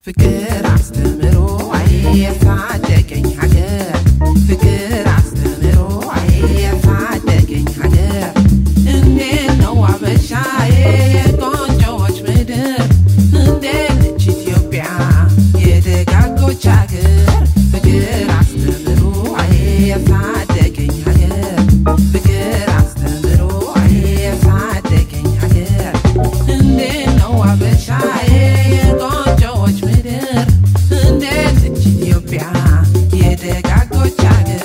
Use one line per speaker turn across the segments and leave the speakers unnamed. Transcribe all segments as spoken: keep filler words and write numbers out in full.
ፍቅር አስተምሮ የታደገኝ ሀገር ፍቅር አስተምሮ የታደገኝ ሀገር እንዴት ነው አበሻዬ የቆንጆዎች ምድር እንዴት ነች ኢትዮጵያ የደጋጎች ሀገር ፍቅር አስተምሮ የታደገኝ ሀገር ፍቅር አስተምሮ የታደገኝ ሀገር እንዴት ነው አበሻዬ የቆንጆዎች ምድር እንዴት ነች ኢትዮጵያ የደጋጎች ሀገር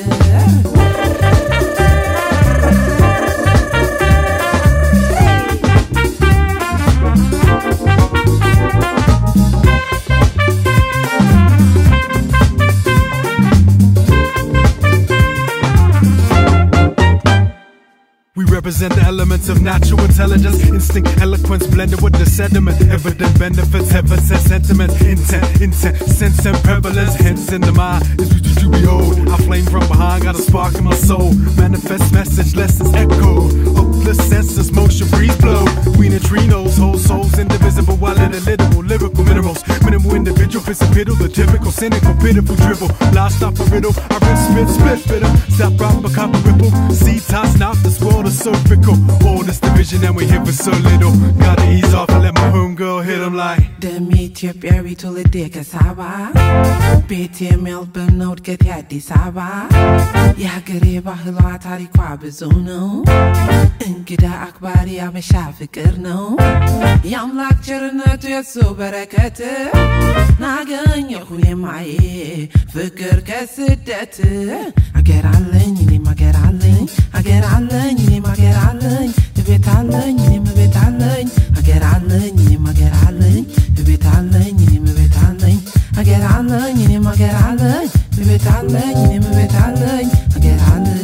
Represent the elements of natural intelligence, instinct, eloquence, blended with the sediment. Evident benefits, heaven says sentiment, intent, intent, sense and prevalence. Hence in the mind is what you behold. I flame from behind, got a spark in my soul. Manifest message, lessons echo. Hopeless senses, motion, breeze, blow. We neutrinos, whole souls, indivisible, while in a literal, lyrical minerals. Minimal individual, fits a piddle, the typical, cynical, pitiful dribble. Last stop a riddle, I rip, spit, split, bitter. Stop, rock, a copper ripple. See, toss, not this world is so fickle. All this division and we here for so little. Gotta ease off and let my homegirl hit him like
ደሜ ኢትዮጵያዊ ትውልዴ ከሳባ ቤቴ ሜልበርን ነው እድገቴ አዲስ አበባ የሀገሬ ባህሏ ታሪኳ ብዙ ነው እንግዳ አክባሪ አበሻ ፍቅር ነው የአምላክ ቸርነቱ የሱ በረከት ናገኘሁ የማዬ ፍቅር ከስደት አገር አለኝ እኔም አገር አለኝ አገር አለኝ እኔም አገር አለኝ ቤት አለኝ እኔም ቤት አለኝ አገር አለኝ እኔም አገር አለኝ ቤት አለኝ እኔም ቤት አለኝ አገር አለኝ እኔም አገር አለኝ ቤት አለኝ እኔም ቤት አለኝ አገር አለኝ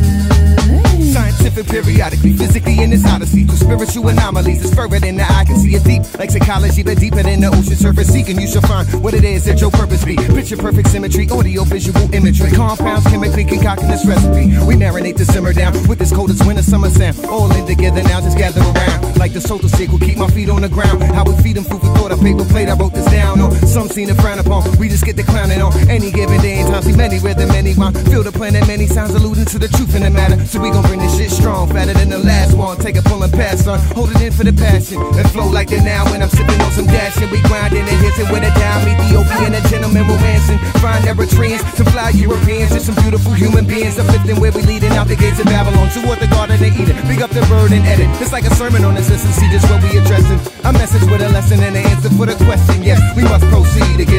Scientific periodically, physically in this odyssey. Through spiritual anomalies, it's further than the eye can see. It deep, like psychology, but deeper than the ocean surface. Seeking, you shall find what it is that your purpose be. Picture perfect symmetry, audio, visual imagery. Compounds chemically concocting this recipe. We marinate the simmer down with this cold as winter summer sound. All in together now, just gather around. Like the solar cycle, keep my feet on the ground. How we feed them food for thought, a paper plate, I wrote this down on. Some seen it frown upon, we just get the clowning on. Any given day and time, see many rhythm, many rhyme. Feel the planet, many sounds alluding to the truth in the matter. So we gon' bring this shit strong, fatter than the last one. Take a pull and pass, son. Hold it in for the passion and flow like that now. When I'm sipping on some dash and we grinding and hitting with a down. Ethiopian, a gentleman romancing. Fine Eritreans, some fly Europeans, just some beautiful human beings. Uplifting where we leading out the gates of Babylon toward the Garden of Eden. Big up the bird and edit. It's like a sermon on this. Listen, see just what we addressing. A message with a lesson and an answer for the question. Yes, we must proceed again.